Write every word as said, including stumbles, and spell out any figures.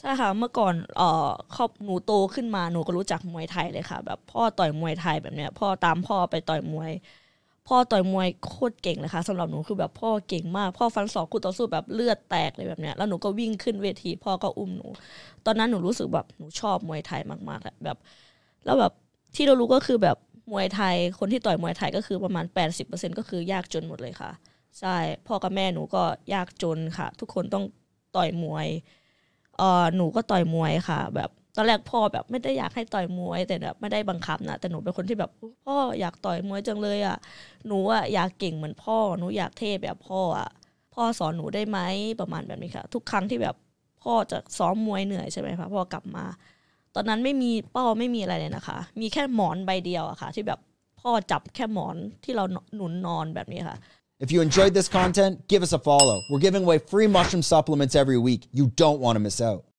ใช่ค่ะเมื่อก่อนเอ่อครอบหนูโตขึ้นมาหนูก็รู้จักมวยไทยเลยค่ะแบบพ่อต่อยมวยไทยแบบเนี้ยพ่อตามพ่อไปต่อยมวยพ่อต่อยมวยโคตรเก่งเลยค่ะสำหรับหนูคือแบบพ่อเก่งมากพ่อฟันศอกคู่ต่อสู้แบบเลือดแตกเลยแบบเนี้ยแล้วหนูก็วิ่งขึ้นเวทีพ่อก็อุ้มหนูตอนนั้นหนูรู้สึกแบบหนูชอบมวยไทยมากๆแหละแบบแล้วแบบที่เรารู้ก็คือแบบมวยไทยคนที่ต่อยมวยไทยก็คือประมาณ แปดสิบเปอร์เซ็นต์ ก็คือยากจนหมดเลยค่ะใช่พ่อกับแม่หนูก็ยากจนค่ะทุกคนต้องต่อยมวยเอ่อหนูก็ต่อยมวยค่ะแบบตอนแรกพ่อแบบไม่ได้อยากให้ต่อยมวยแต่แบบไม่ได้บังคับนะแต่หนูเป็นคนที่แบบพ่ออยากต่อยมวยจังเลยอ่ะหนูอ่ะอยากเก่งเหมือนพ่อหนูอยากเท่แบบพ่ออ่ะพ่อสอนหนูได้ไหมประมาณแบบนี้ค่ะทุกครั้งที่แบบพ่อจะซ้อมมวยเหนื่อยใช่ไหมคะพ่อกลับมาตอนนั้นไม่มีเป้าไม่มีอะไรเลยนะคะมีแค่หมอนใบเดียวอะค่ะที่แบบพ่อจับแค่หมอนที่เราหนุนนอนแบบนี้ค่ะ If you enjoyed this content, give us a follow. We're giving away free mushroom supplements every week. You don't want to miss out.